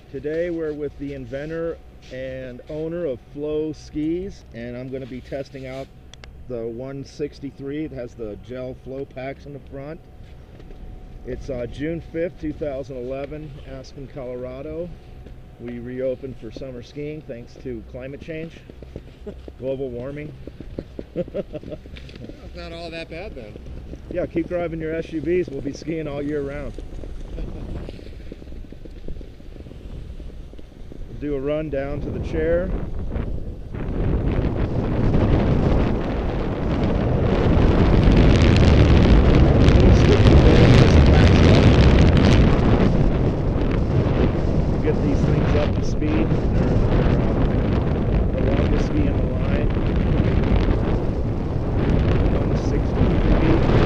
Today we're with the inventor and owner of Flow skis, and I'm going to be testing out the 163. It has the gel flow packs in the front. It's June 5th, 2011, Aspen, Colorado. We reopened for summer skiing thanks to climate change, global warming. It's not all that bad then. Yeah, keep driving your SUVs. We'll be skiing all year round. We'll do a run down to the chair. Get these things up to speed. They're the longest ski in the line. 163.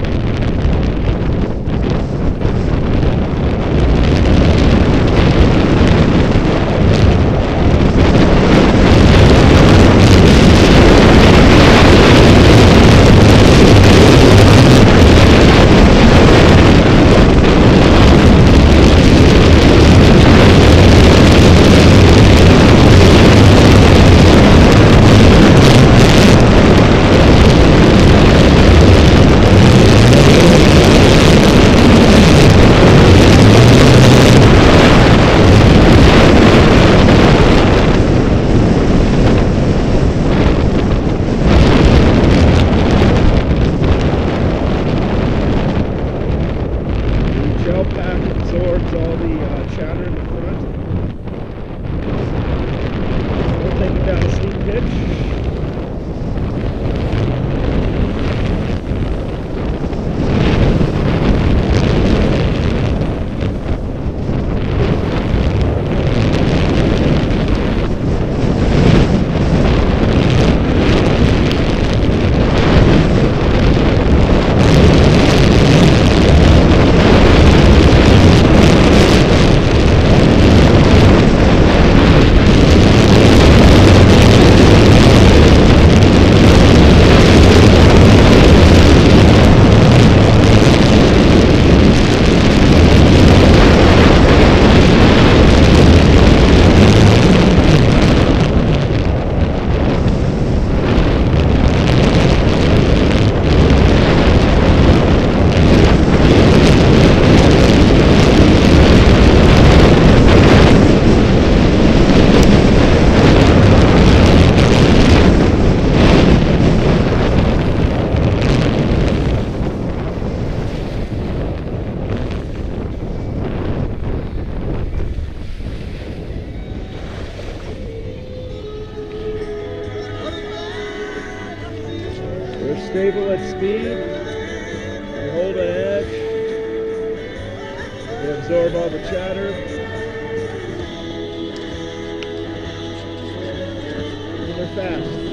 Absorbs all the chatter in the front. We'll take it down a steep pitch. We're stable at speed. We hold an edge. We absorb all the chatter. And they're fast.